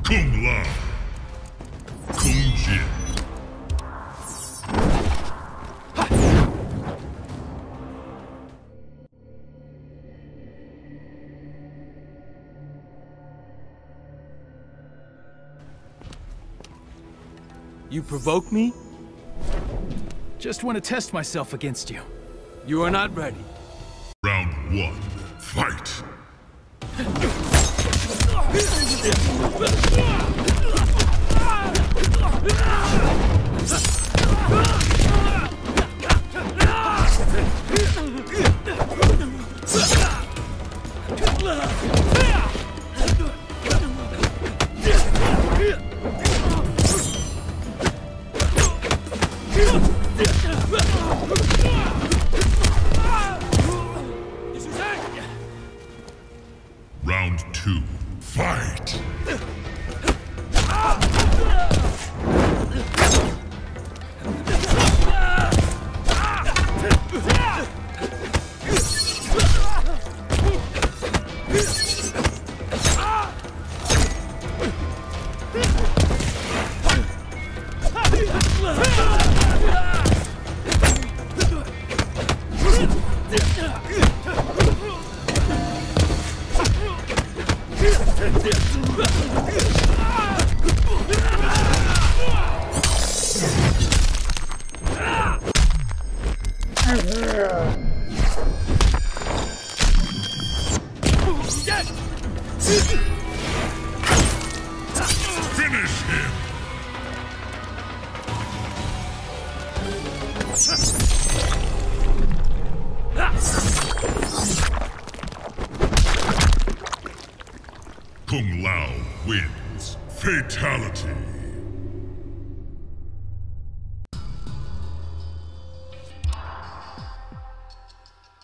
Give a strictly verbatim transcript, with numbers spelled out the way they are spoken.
Kung Lao. Kung Jin. You provoke me? Just want to test myself against you. You are not ready. Round one, fight! Round two, fight! Finish him! Kung Lao wins. Fatality.